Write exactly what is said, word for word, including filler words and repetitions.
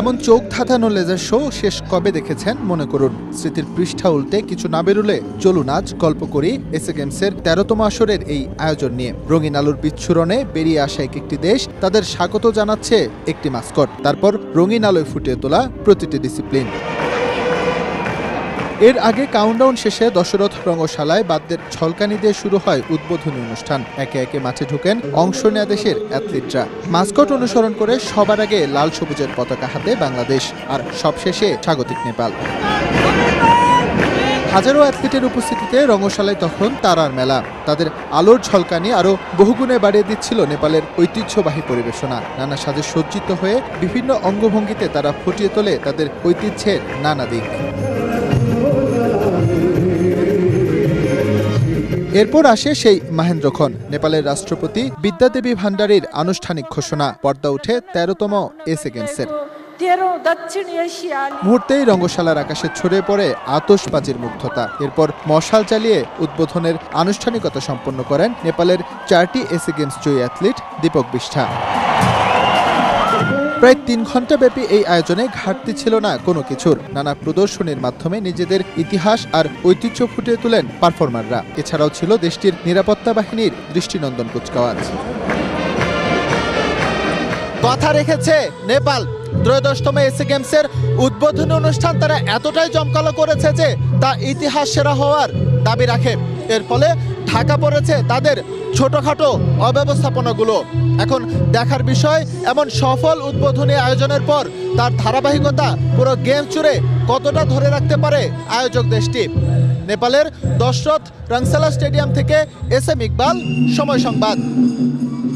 এমন চোখ ধাঁধানো laser show শেষ কবে দেখেছেন মনে করুন। স্মৃতির পৃষ্ঠা উল্টে কিছু না বেরুলে চলুন আজ গল্প করি এসএ গেমসের তেরোতম আসরের এই আয়োজন নিয়ে। রঙিন আলোর বিচ্ছুরণে বেরিয়ে আসা এক একটি দেশ তাদের স্বাগত জানাচ্ছে একটি মাস্কট, তারপর রঙিন আলোয় ফুটিয়ে তোলা প্রতিটি ডিসিপ্লিন। এর আগে কাউন্টডাউন শেষে দশরথ রঙ্গশালায় বাদ্যের ঝলকানি দিয়ে শুরু হয় উদ্বোধনী অনুষ্ঠান। একে একে মাঠে ঢুকেন অংশ নেয়া দেশের অ্যাথলিটরা। মাস্কট অনুসরণ করে সবার আগে লাল সবুজের পতাকা হাতে বাংলাদেশ, আর সবশেষে স্বাগতিক নেপাল। হাজারো অ্যাথলিটের উপস্থিতিতে রঙ্গশালায় তখন তারার মেলা। তাদের আলোর ঝলকানি আরও বহুগুণে বাড়িয়ে দিচ্ছিল নেপালের ঐতিহ্যবাহী পরিবেশনা। নানা সাজে সজ্জিত হয়ে বিভিন্ন অঙ্গভঙ্গিতে তারা ফুটিয়ে তোলে তাদের ঐতিহ্যের নানা দিক। এরপর আসে সেই মাহেন্দ্রক্ষণ, নেপালের রাষ্ট্রপতি বিদ্যাদেবী ভান্ডারীর আনুষ্ঠানিক ঘোষণা। পর্দা উঠে তেরোতম এসএ গেমসের। মুহূর্তেই রঙ্গশালার আকাশে ছড়িয়ে পড়ে আতশবাজির মুগ্ধতা। এরপর মশাল চালিয়ে উদ্বোধনের আনুষ্ঠানিকতা সম্পন্ন করেন নেপালের চারটি এসএ গেমস জয়ী অ্যাথলিট দীপক বিষ্ঠা। প্রায় তিন ঘন্টা ব্যাপী এই আয়োজনে ঘাটতি ছিল না কোনো কিছুর। নানা প্রদর্শনীর মাধ্যমে নিজেদের ইতিহাস আর ঐতিহ্য ফুটিয়ে তোলেন পারফর্মাররা। এছাড়াও ছিল দেশটির নিরাপত্তা বাহিনীর দৃষ্টিনন্দন কুচকাওয়াজ। কথা রেখেছে নেপাল। ত্রয়োদশতম এসএ গেমসের উদ্বোধনী অনুষ্ঠান তারা এতটাই জমকালো করেছে যে তা ইতিহাস সেরা হওয়ার দাবি রাখে। এর ফলে ঢাকা পড়েছে তাদের ছোটখাটো অব্যবস্থাপনাগুলো। এখন দেখার বিষয়, এমন সফল উদ্বোধনী আয়োজনের পর তার ধারাবাহিকতা পুরো গেম জুড়ে কতটা ধরে রাখতে পারে আয়োজক দেশটি। নেপালের দশরথ রঙ্গশালা স্টেডিয়াম থেকে এস এম ইকবাল, সময় সংবাদ।